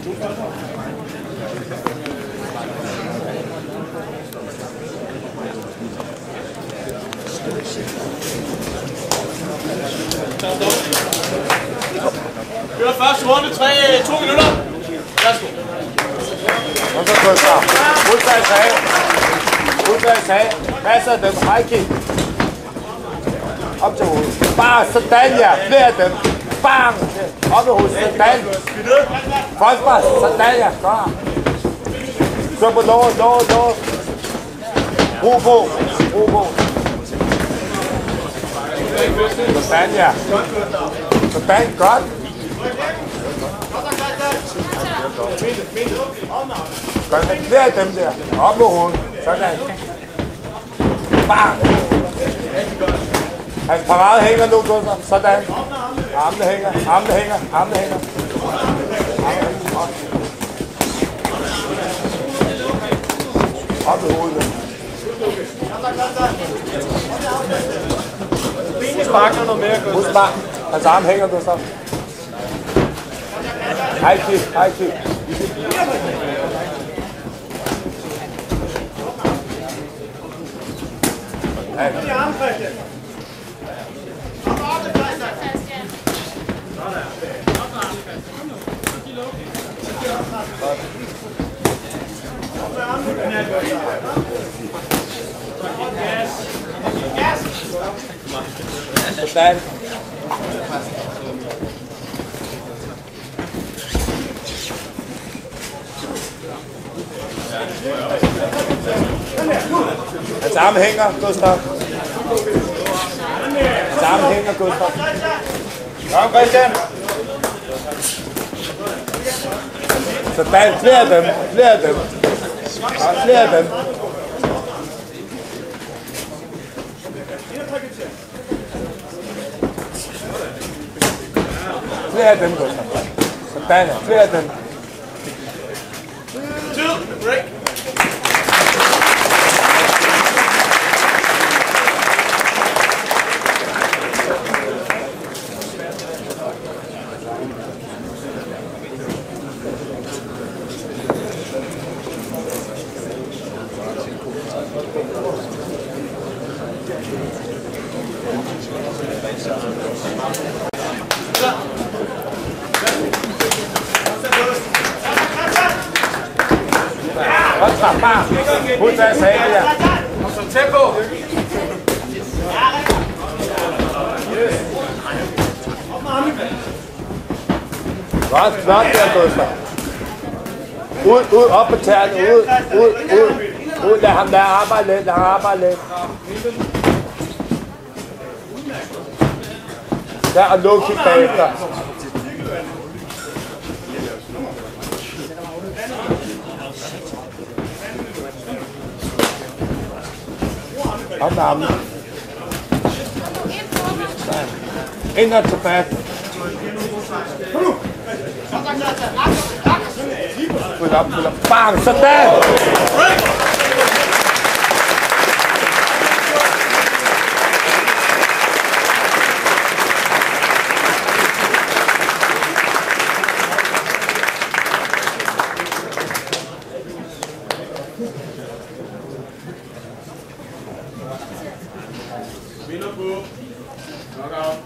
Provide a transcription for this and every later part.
Kører første runde, 2 minutter. Værsgo. Og så Gustav. Udtag sag. Passer dem. High kick. Op til hovedet. Bare sådan, ja. Flere af dem. Bang! Op i hovedet. Sådan. Forsvar. Sådan, ja. Godt. Så på låret. Ro på. Sådan, ja. Sådan, godt. Godt, flere af dem der. Op med hovedet. Sådan. Bang! Hans parade hænger nu, Gustav. Sådan. Armene hænger. Op i hovedet. Sparker noget mere, Gustav. Husk hans arme hænger, Gustav. High kick. Sådan. Hans arme hænger, Gustav. Kom, Christian. Sådan, flere af dem. Flere af dem. Flere af dem, Gustav. Sådan, flere af dem. Break. Godt, bare. Husk hvad jeg sagde det der. Så tæt på. Godt, flot der, Gustav. Ud, op på tæerne, ud. Lad ham arbejde lidt, Der og luk kig bagefter. Op med armen. Ind og tilbage. Fuld op. Bang, sådan! Vinder på. Knockout.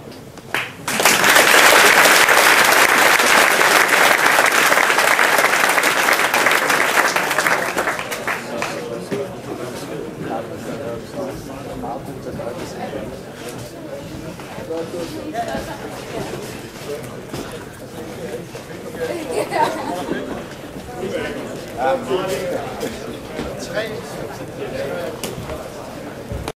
Ja. 3.